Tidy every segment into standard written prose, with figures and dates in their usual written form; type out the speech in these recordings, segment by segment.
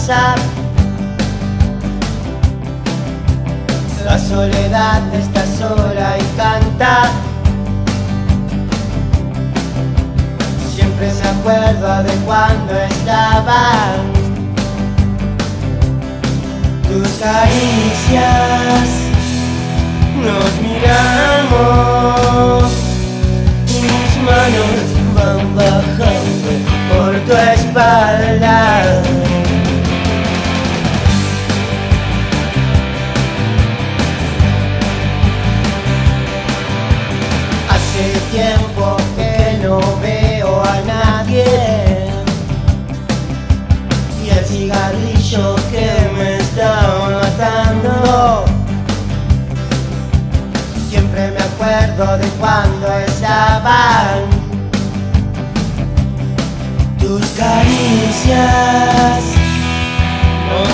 casa. La soledad está sola y canta. Siempre me acuerdo de cuando estaban tus caricias. Nos miramos y mis manos van bajando por tu espalda. Hace tiempo que no veo a nadie y el cigarrillo que me está matando. Siempre me acuerdo de cuando estaban tus caricias. Nos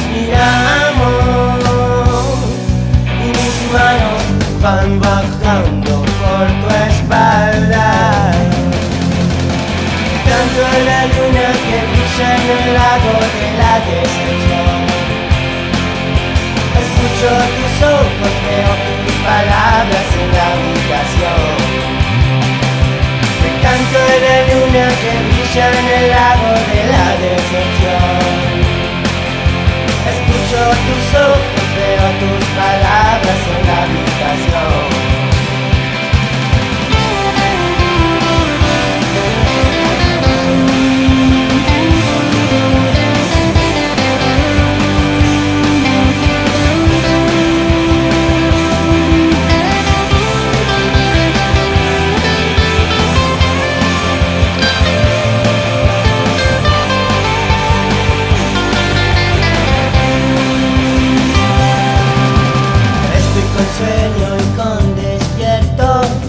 miramos y mis manos van bajando por tu espalda. Tanto la luna que brilla en el lago de la decepción. Escucho tus ojos, veo tus palabras en la habitación. El canto de la luna que brilla en el lago de la decepción. Escucho tus ojos, veo tus palabras en la habitación. Sueño y con despierto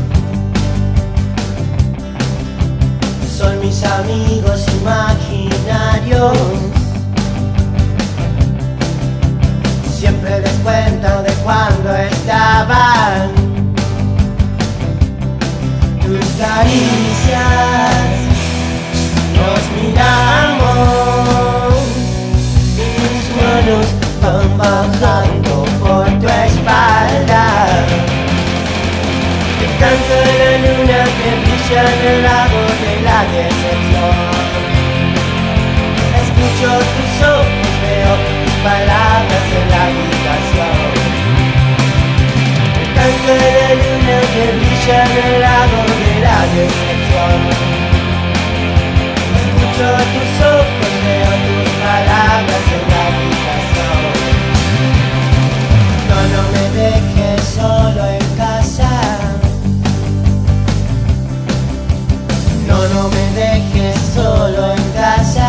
son mis amigos imaginarios. Siempre les cuento de cuando estaban tus caricias. Nos miramos y mis manos van bajando por tu espalda. El canto de la luna que brilla en el lago de la decepción. Escucho tus ojos, veo tus palabras en la habitación. El canto de la luna que brilla en el lago de la decepción. Escucho tus ojos, veo tus palabras en la habitación. No, no me dejes solo en casa. No, no me dejes solo en casa.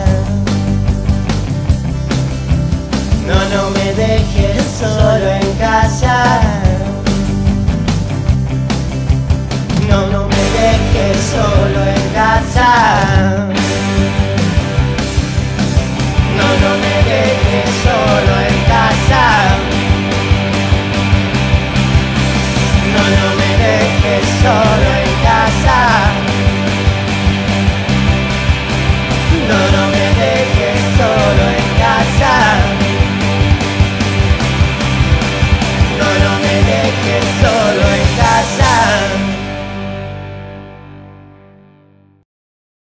No, no me dejes solo en casa. No, no me dejes solo en casa.